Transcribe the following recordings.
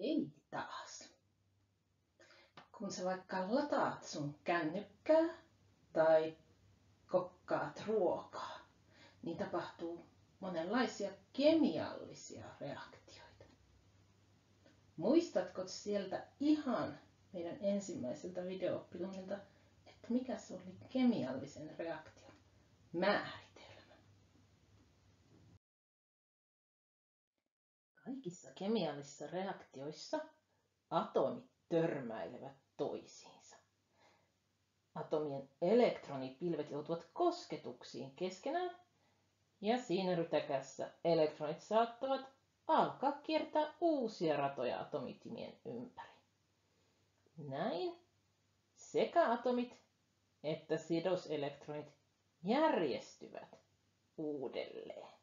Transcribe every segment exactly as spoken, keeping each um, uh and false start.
Hei taas. Kun sä vaikka lataat sun kännykkää tai kokkaat ruokaa, niin tapahtuu monenlaisia kemiallisia reaktioita. Muistatko sieltä ihan meidän ensimmäiseltä video-oppitunnilta, että mikä se oli kemiallisen reaktion määritelmä? Kaikissa kemiallisissa reaktioissa atomit törmäilevät toisiinsa. Atomien elektronipilvet joutuvat kosketuksiin keskenään ja siinä rytäkässä elektronit saattavat alkaa kiertää uusia ratoja atomitimien ympäri. Näin sekä atomit että sidoselektronit järjestyvät uudelleen.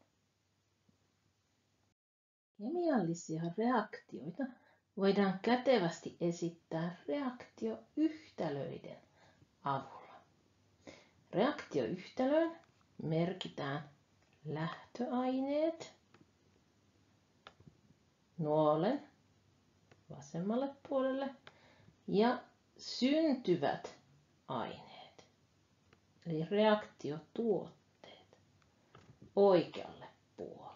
Kemiallisia reaktioita voidaan kätevästi esittää reaktioyhtälöiden avulla. Reaktioyhtälöön merkitään lähtöaineet nuolen vasemmalle puolelle ja syntyvät aineet, eli reaktiotuotteet oikealle puolelle.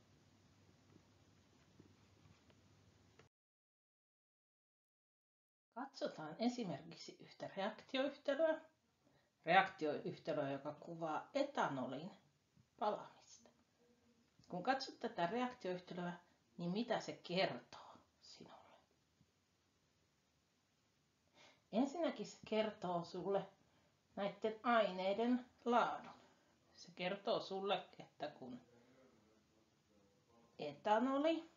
Katsotaan esimerkiksi yhtä reaktioyhtälöä. Reaktioyhtälöä, joka kuvaa etanolin palamista. Kun katsot tätä reaktioyhtälöä, niin mitä se kertoo sinulle? Ensinnäkin se kertoo sulle näiden aineiden laadun. Se kertoo sulle, että kun etanoli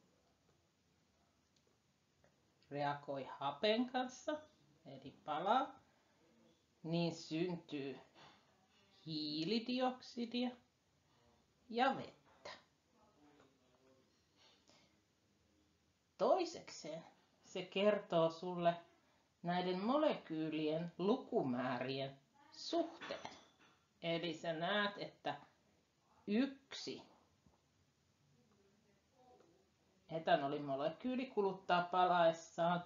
reagoi hapen kanssa, eli palaa, niin syntyy hiilidioksidia ja vettä. Toisekseen se kertoo sulle näiden molekyylien lukumäärien suhteen. Eli sä näet, että yksi etanolimolekyyti kuluttaa palaessaan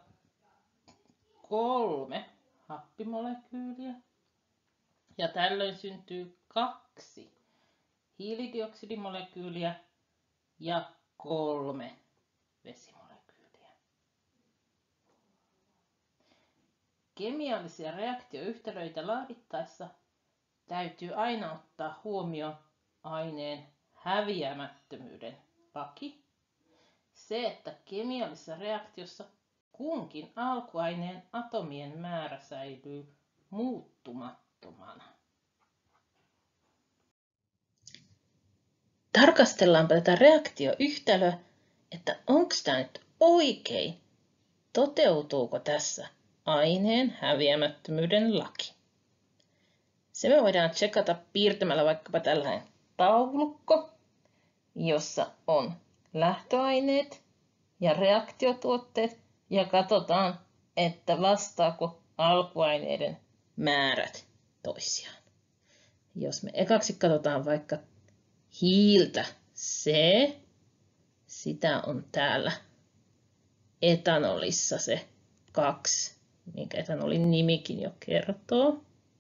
kolme happimolekyyliä. Ja tällöin syntyy kaksi hiilidioksidimolekyyliä ja kolme vesimolekyyliä. Kemiallisia reaktioyhtälöitä laadittaessa täytyy aina ottaa huomioon aineen häviämättömyyden laki. Se, että kemiallisessa reaktiossa kunkin alkuaineen atomien määrä säilyy muuttumattomana. Tarkastellaanpa tätä reaktioyhtälöä, että onko tämä nyt oikein? Toteutuuko tässä aineen häviämättömyyden laki? Se me voidaan tsekata piirtämällä vaikkapa tällainen taulukko, jossa on lähtöaineet ja reaktiotuotteet ja katsotaan, että vastaako alkuaineiden määrät toisiaan. Jos me ekaksi katsotaan vaikka hiiltä C, sitä on täällä etanolissa se kaksi, minkä etanolin nimikin jo kertoo.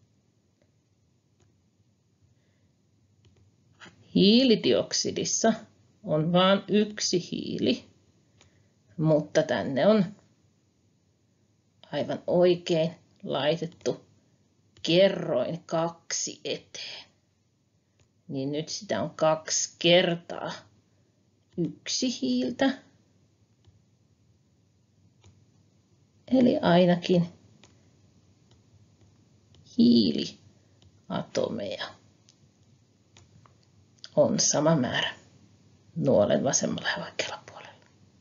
Hiilidioksidissa on vain yksi hiili, mutta tänne on aivan oikein laitettu kerroin kaksi eteen. Niin nyt sitä on kaksi kertaa yksi hiiltä. Eli ainakin hiiliatomeja on sama määrä nuolen vasemmalla ja oikealla puolella.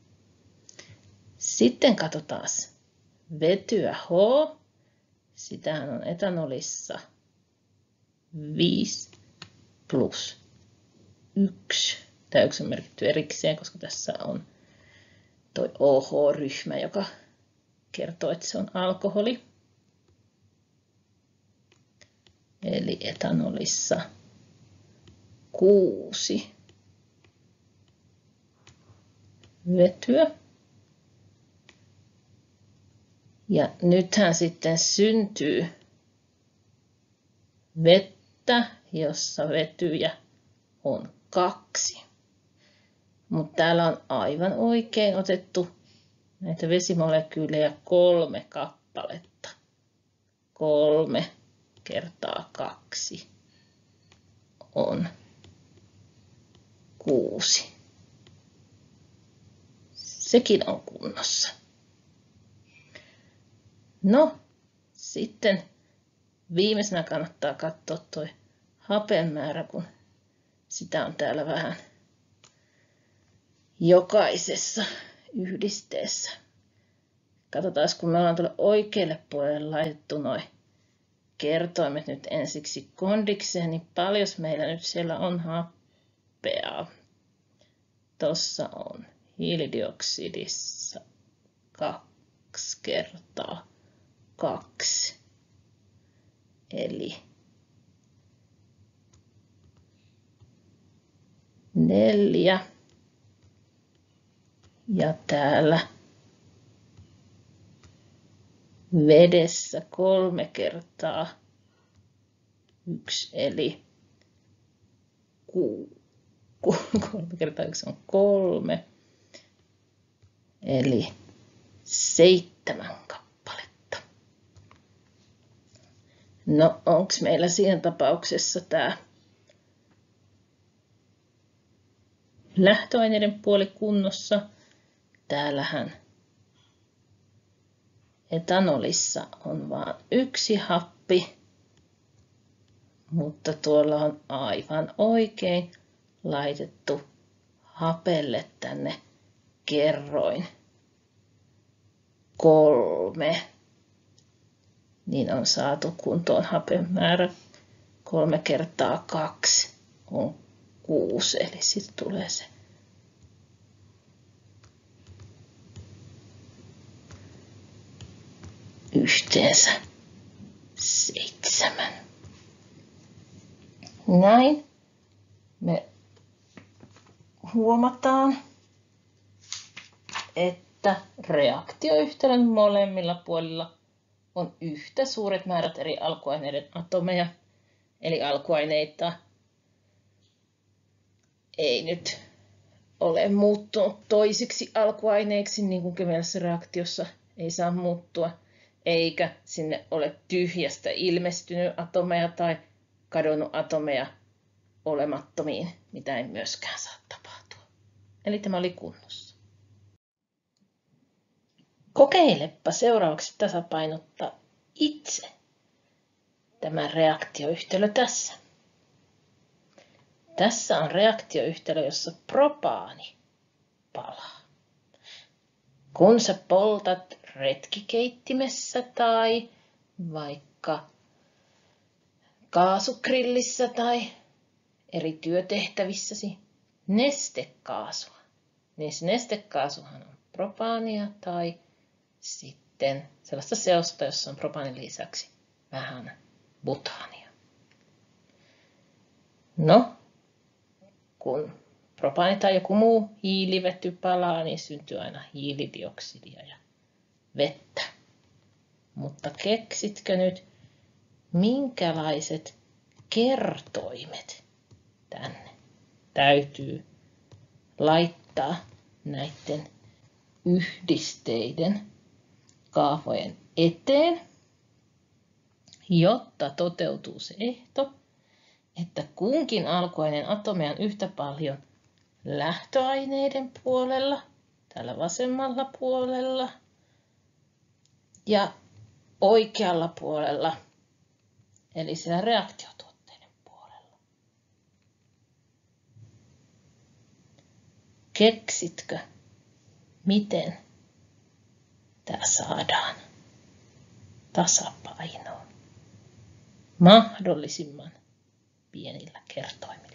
Sitten katsotaan vetyä H. Sitähän on etanolissa viisi plus yksi. Tämä yksi on merkitty erikseen, koska tässä on tuo O H-ryhmä, joka kertoo, että se on alkoholi. Eli etanolissa kuusi vetyä. Ja nythän sitten syntyy vettä, jossa vetyjä on kaksi. Mutta täällä on aivan oikein otettu näitä vesimolekyylejä kolme kappaletta. Kolme kertaa kaksi on kuusi. Sekin on kunnossa. No, sitten viimeisenä kannattaa katsoa tuo hapen määrä, kun sitä on täällä vähän jokaisessa yhdisteessä. Katsotaan, kun me ollaan tuolle oikealle puolelle laitettu noin kertoimet nyt ensiksi kondikseen, niin paljon meillä nyt siellä on happea. Tuossa on hiilidioksidissa kaksi kertaa kaksi. Eli neljä. Ja täällä vedessä kolme kertaa yksi, eli ku, ku, kolme kertaa yksi on kolme, eli seitsemän kappaletta. No, onko meillä siinä tapauksessa tämä lähtöaineiden puoli kunnossa? Täällähän etanolissa on vain yksi happi, mutta tuolla on aivan oikein laitettu hapelle tänne kerroin kolme. Niin on saatu kuntoon hapen määrä kolme kertaa kaksi on kuusi, eli sitten tulee se yhteensä seitsemän. Näin me huomataan, että reaktioyhtälön molemmilla puolilla on yhtä suuret määrät eri alkuaineiden atomeja, eli alkuaineita ei nyt ole muuttunut toisiksi alkuaineiksi, niin kuin kemiallisessa reaktiossa ei saa muuttua, eikä sinne ole tyhjästä ilmestynyt atomeja tai kadonnut atomeja olemattomiin, mitä ei myöskään saa tapahtua. Eli tämä oli kunnossa. Kokeilepa seuraavaksi tasapainottaa itse tämä reaktioyhtälö tässä. Tässä on reaktioyhtälö, jossa propaani palaa. Kun sä poltat retkikeittimessä tai vaikka kaasugrillissä tai eri työtehtävissäsi nestekaasua, niin se nestekaasuhan on propaania tai sitten sellaista seosta, jossa on propaanin lisäksi vähän butaania. No, kun propaani tai joku muu hiilivety palaa, niin syntyy aina hiilidioksidia ja vettä. Mutta keksitkö nyt, minkälaiset kertoimet tänne täytyy laittaa näiden yhdisteiden kaavojen eteen, jotta toteutuu se ehto, että kunkin alkuaineen atomeja on yhtä paljon lähtöaineiden puolella, täällä vasemmalla puolella ja oikealla puolella, eli siellä reaktiotuotteiden puolella. Keksitkö, miten tämä saadaan tasapainoon mahdollisimman pienillä kertoimilla?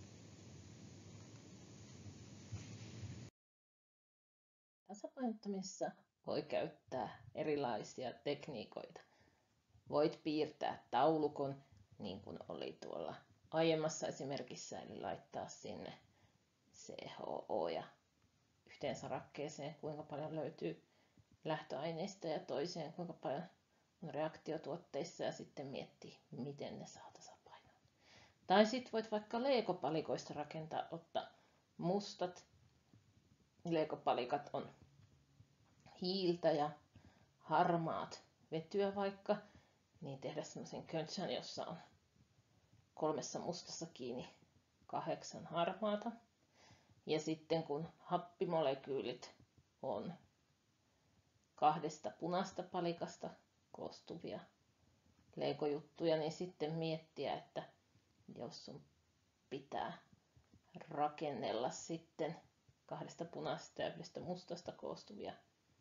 Tasapainottamisessa voi käyttää erilaisia tekniikoita. Voit piirtää taulukon, niin kuin oli tuolla aiemmassa esimerkissä, eli laittaa sinne C H O ja yhteen sarakkeeseen, kuinka paljon löytyy lähtöaineista ja toiseen, kuinka paljon on reaktiotuotteissa ja sitten miettii, miten ne saa tasapainoon. Tai sitten voit vaikka leegopalikoista rakentaa, ottaa mustat leegopalikat on hiiltä ja harmaat vetyä vaikka, niin tehdä semmoisen köntsän, jossa on kolmessa mustassa kiinni kahdeksan harmaata. Ja sitten kun happimolekyylit on kahdesta punaista palikasta koostuvia leegojuttuja, niin sitten miettiä, että jos sun pitää rakennella sitten kahdesta punaisesta ja yhdestä mustasta koostuvia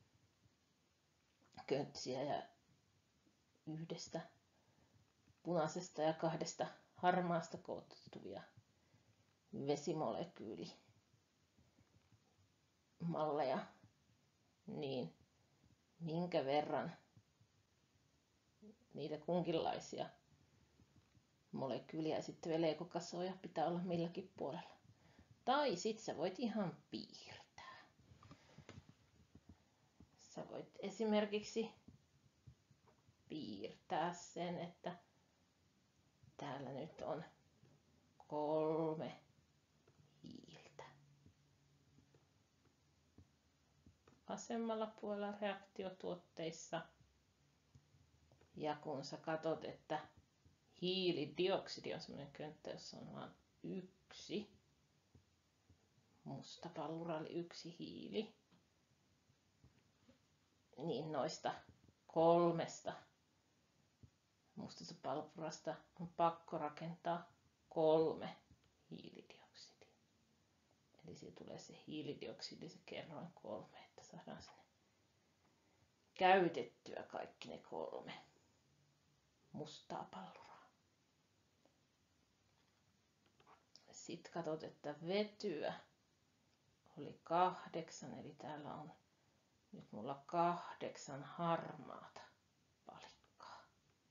köntsiä ja yhdestä punaisesta ja kahdesta harmaasta koostuvia vesimolekyylimalleja, niin minkä verran niitä kunkinlaisia molekyyliä esittäviä leegokasoja pitää olla milläkin puolella. Tai sit sä voit ihan piirtää. Sä voit esimerkiksi piirtää sen, että täällä nyt on kolme hiiltä. Vasemmalla puolella reaktiotuotteissa. Ja kun sä katot, että hiilidioksidi on semmoinen könttä, jossa on vain yksi musta palluraali, yksi hiili, niin noista kolmesta mustasta pallurasta on pakko rakentaa kolme hiilidioksidia. Eli siitä tulee se hiilidioksidi, se kerroin kolme, että saadaan sinne käytettyä kaikki ne kolme mustaa palluraa. Sitten katsot, että vetyä oli kahdeksan, eli täällä on nyt mulla kahdeksan harmaata palikkaa.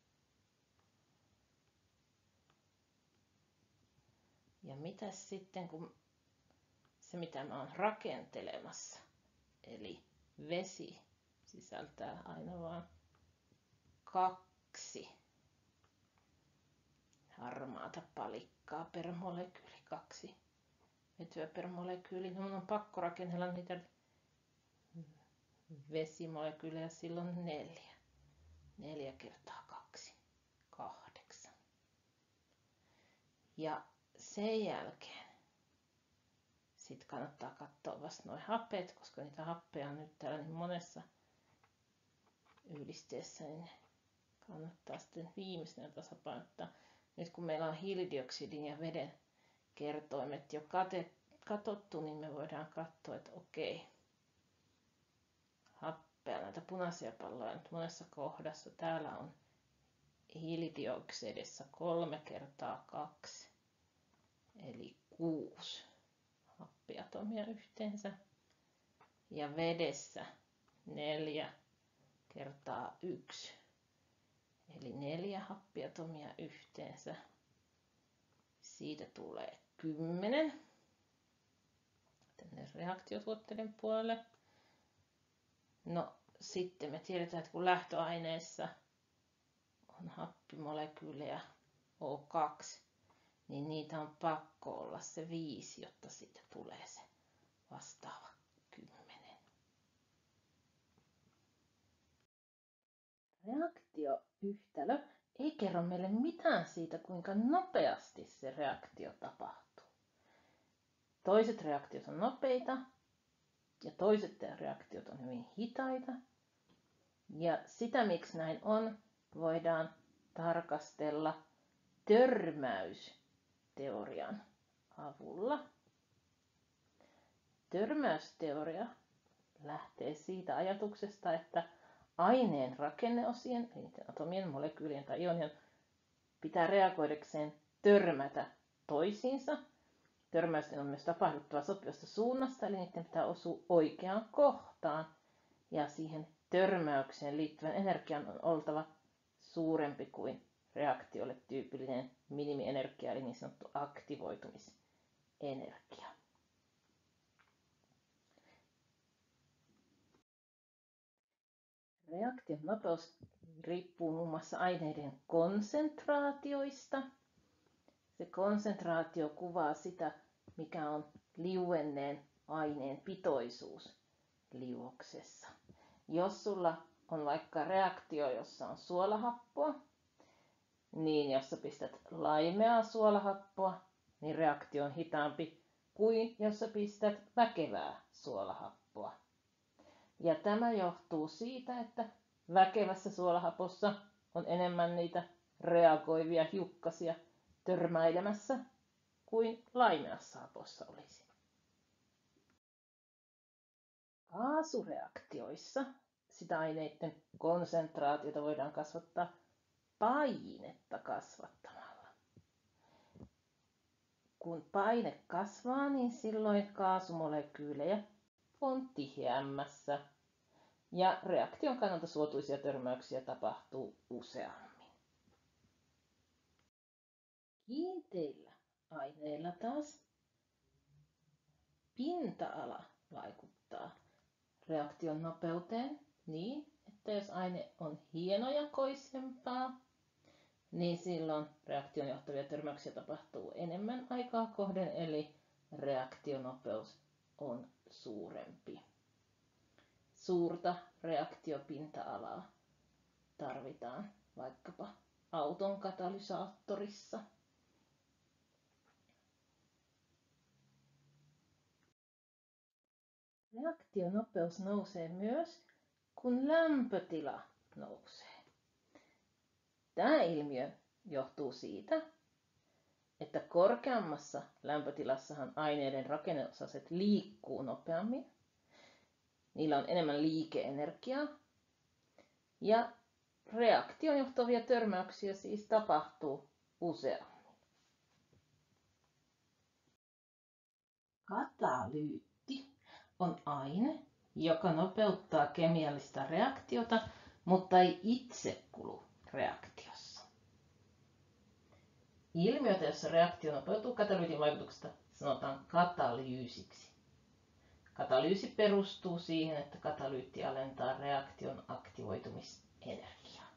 Ja mitäs sitten, kun se mitä mä oon rakentelemassa, eli vesi sisältää aina vain kaksi harmaata palikkaa per molekyyli, kaksi vetyä per molekyyli. No, mun on pakko rakennella niitä vesimolekyylejä silloin neljä. Neljä kertaa kaksi, kahdeksan. Ja sen jälkeen sitten kannattaa katsoa vasta nuo hapet, koska niitä happeja on nyt täällä niin monessa yhdisteessä, niin kannattaa sitten viimeisenä tasapainottaa. Nyt kun meillä on hiilidioksidin ja veden kertoimet jo katsottu, niin me voidaan katsoa, että okei, happea, näitä punaisia palloja nyt monessa kohdassa. Täällä on hiilidioksidissa kolme kertaa kaksi, eli kuusi happiatomia yhteensä. Ja vedessä neljä kertaa yksi, eli neljä happiatomia yhteensä. Siitä tulee kymmenen tänne reaktiotuotteiden puolelle. No sitten me tiedetään, että kun lähtöaineessa on happimolekyylejä O kaksi, niin niitä on pakko olla se viisi, jotta siitä tulee se vastaava kymmenen. Reaktioyhtälö ei kerro meille mitään siitä, kuinka nopeasti se reaktio tapahtuu. Toiset reaktiot on nopeita ja toiset reaktiot on hyvin hitaita. Ja sitä, miksi näin on, voidaan tarkastella törmäysteorian avulla. Törmäysteoria lähtee siitä ajatuksesta, että aineen rakenneosien, eli atomien, molekyylien tai ionien, pitää reagoidakseen törmätä toisiinsa. Törmäysten on myös tapahduttava sopivasta suunnasta, eli niiden pitää osua oikeaan kohtaan. Ja siihen törmäykseen liittyvän energian on oltava suurempi kuin reaktiolle tyypillinen minimienergia, eli niin sanottu aktivoitumisenergia. Reaktion nopeus riippuu muun muassa aineiden konsentraatioista. Se konsentraatio kuvaa sitä, mikä on liuenneen aineen pitoisuus liuoksessa. Jos sulla on vaikka reaktio, jossa on suolahappoa, niin jos sä pistät laimeaa suolahappoa, niin reaktio on hitaampi kuin jos sä pistät väkevää suolahappoa. Ja tämä johtuu siitä, että väkevässä suolahapossa on enemmän niitä reagoivia hiukkasia törmäilemässä kuin laimeassa hapossa olisi. Kaasureaktioissa sitä aineiden konsentraatiota voidaan kasvattaa painetta kasvattamalla. Kun paine kasvaa, niin silloin kaasumolekyylejä on tiheämmässä ja reaktion kannalta suotuisia törmäyksiä tapahtuu useammin. Kiinteillä aineilla taas pinta-ala vaikuttaa reaktion nopeuteen niin, että jos aine on hienojakoisempaa, niin silloin reaktion johtavia törmäyksiä tapahtuu enemmän aikaa kohden, eli reaktionopeus on suurempi. Suurta reaktiopinta-alaa tarvitaan vaikkapa auton katalysaattorissa. Reaktionopeus nousee myös, kun lämpötila nousee. Tämä ilmiö johtuu siitä, että korkeammassa lämpötilassahan aineiden rakenneosaset liikkuu nopeammin. Niillä on enemmän liikeenergiaa ja reaktion johtavia törmäyksiä siis tapahtuu useammin. Katalyytti on aine, joka nopeuttaa kemiallista reaktiota, mutta ei itse kulu reaktiossa. Ilmiötä, jossa reaktio nopeutuu katalyytin vaikutuksesta, sanotaan katalyysiksi. Katalyysi perustuu siihen, että katalyytti alentaa reaktion aktivoitumisenergiaa.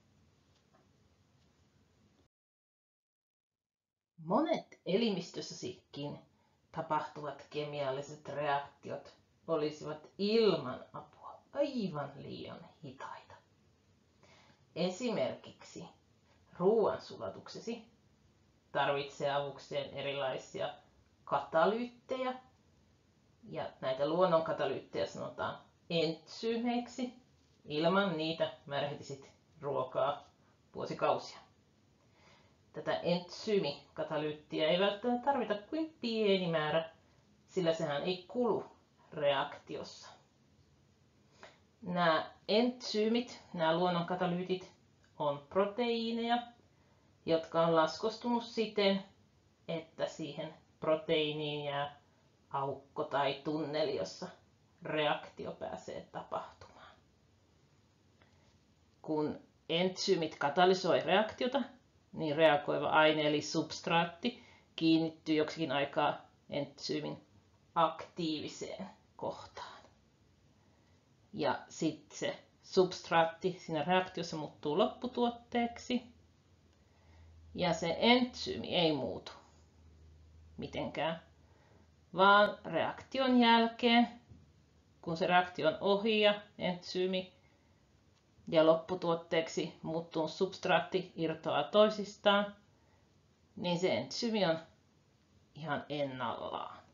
Monet elimistössäkin tapahtuvat kemialliset reaktiot olisivat ilman apua aivan liian hitaita. Esimerkiksi ruoansulatuksesi tarvitsee avukseen erilaisia katalyyttejä, ja näitä luonnon katalyyttejä sanotaan entsyymeiksi. Ilman niitä märehtisit ruokaa vuosikausia. Tätä entsyymikatalyyttiä ei välttämättä tarvita kuin pieni määrä, sillä sehän ei kulu reaktiossa. Nämä entsyymit, nämä luonnon katalyytit, on proteiineja, jotka on laskostunut siten, että siihen proteiiniin jää aukko tai tunneli, jossa reaktio pääsee tapahtumaan. Kun entsyymit katalysoi reaktiota, niin reagoiva aine eli substraatti kiinnittyy joksikin aikaa entsyymin aktiiviseen kohtaan. Ja sitten se substraatti siinä reaktiossa muuttuu lopputuotteeksi. Ja se entsyymi ei muutu mitenkään, vaan reaktion jälkeen, kun se reaktio on ohi ja entsyymi ja lopputuotteeksi muuttunut substraatti irtoaa toisistaan, niin se entsyymi on ihan ennallaan.